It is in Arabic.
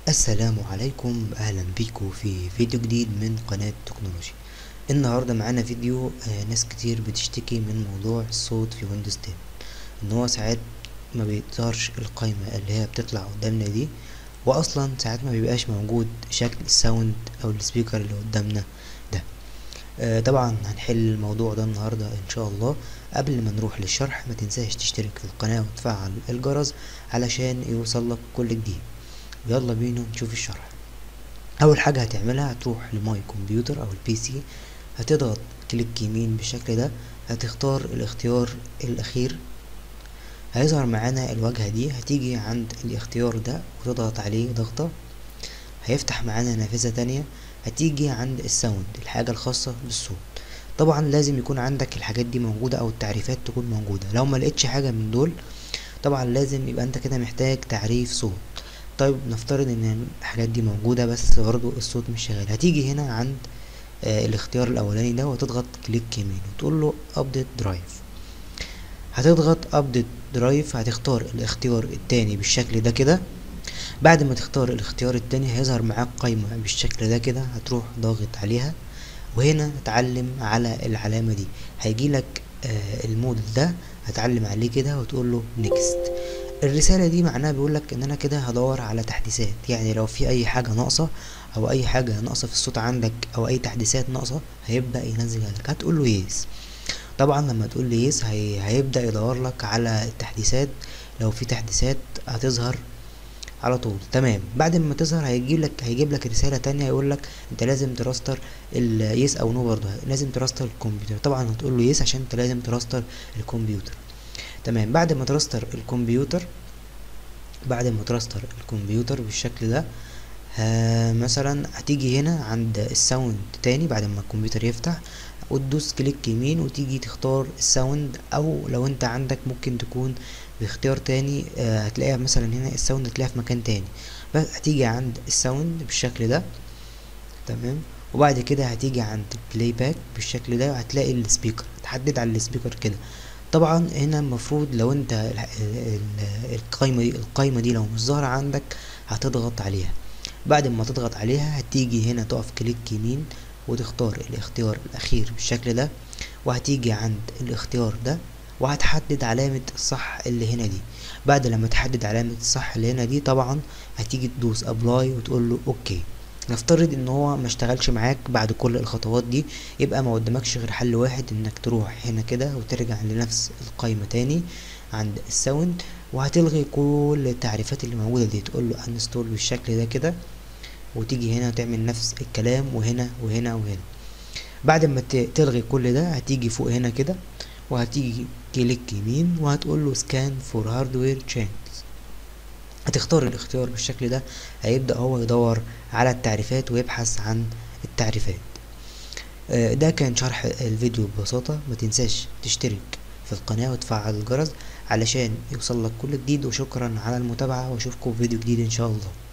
السلام عليكم، اهلا بيكم في فيديو جديد من قناة تكنولوجيا. النهاردة معانا فيديو ناس كتير بتشتكي من موضوع الصوت في ويندوز 10، ان هو ساعات ما بيظهرش القائمة اللي هي بتطلع قدامنا دي، واصلا ساعات ما بيبقاش موجود شكل الساوند او السبيكر اللي قدامنا ده. طبعا هنحل الموضوع ده النهاردة ان شاء الله. قبل ما نروح للشرح ما تنساش تشترك في القناة وتفعل الجرس علشان يوصلك كل جديد. يلا بينا نشوف الشرح. اول حاجة هتعملها هتروح لماي كمبيوتر او البي سي، هتضغط كليك يمين بالشكل ده، هتختار الاختيار الاخير، هيظهر معانا الواجهة دي. هتيجي عند الاختيار ده وتضغط عليه ضغطة، هيفتح معانا نافذة تانية. هتيجي عند الساوند، الحاجة الخاصة بالصوت. طبعا لازم يكون عندك الحاجات دي موجودة او التعريفات تكون موجودة. لو ما لقيتش حاجة من دول طبعا لازم يبقى انت كده محتاج تعريف صوت. طيب نفترض ان الحاجات دي موجودة بس برضو الصوت مش شغال. هتيجي هنا عند الاختيار الاولاني ده وتضغط كليك يمين وتقول له ابديت درايف. هتضغط ابديت درايف، هتختار الاختيار التاني بالشكل ده كده. بعد ما تختار الاختيار التاني هيظهر معاك قائمة بالشكل ده كده، هتروح ضاغط عليها وهنا هتعلم على العلامة دي، هيجيلك الموديل ده، هتعلم عليه كده وتقول له نيكست. الرسالة دي معناها بيقولك ان انا كده هدور على تحديثات، يعني لو في اي حاجة ناقصة او اي حاجة ناقصة في الصوت عندك او اي تحديثات ناقصة هيبدأ ينزلها لك. هتقول له يس. طبعا لما تقول لي يس هيبدأ يدور لك على التحديثات، لو في تحديثات هتظهر على طول. تمام، بعد ما تظهر هيجيب لك رسالة تانية يقول لك انت لازم تراستر اليس او نو، برضه لازم تراستر الكمبيوتر. طبعا هتقول له يس عشان انت لازم تراستر الكمبيوتر. تمام، بعد ما تراستر الكمبيوتر بالشكل ده، مثلا هتيجي هنا عند الساوند تاني بعد ما الكمبيوتر يفتح وتدوس كليك يمين وتيجي تختار الساوند، او لو انت عندك ممكن تكون باختيار تاني. هتلاقيها مثلا هنا الساوند هتلاقيها في مكان تاني، بس هتيجي عند الساوند بالشكل ده. تمام، وبعد كده هتيجي عند بلاي باك بالشكل ده وهتلاقي السبيكر، تحدد على السبيكر كده. طبعا هنا المفروض لو انت القايمة دي لو مش ظاهرة عندك هتضغط عليها. بعد ما تضغط عليها هتيجي هنا تقف كليك يمين وتختار الاختيار الاخير بالشكل ده، وهتيجي عند الاختيار ده وهتحدد علامة الصح اللي هنا دي. بعد لما تحدد علامة الصح اللي هنا دي طبعا هتيجي تدوس ابلاي وتقول له اوكي. نفترض ان هو ما اشتغلش معاك بعد كل الخطوات دي، يبقى ما قدامكش غير حل واحد، انك تروح هنا كده وترجع لنفس القائمة تاني عند الساوند، وهتلغي كل التعريفات اللي موجودة دي، تقول له انستول بالشكل ده كده، وتيجي هنا تعمل نفس الكلام وهنا وهنا وهنا. بعد ما تلغي كل ده هتيجي فوق هنا كده وهتيجي كليك يمين وهتقول له سكان فور هاردوير تشينجز. هتختار الاختيار بالشكل ده، هيبدأ هو يدور على التعريفات ويبحث عن التعريفات. ده كان شرح الفيديو ببساطة. ما تنساش تشترك في القناة وتفعل الجرس علشان يوصلك كل جديد، وشكرا على المتابعة واشوفكم في فيديو جديد ان شاء الله.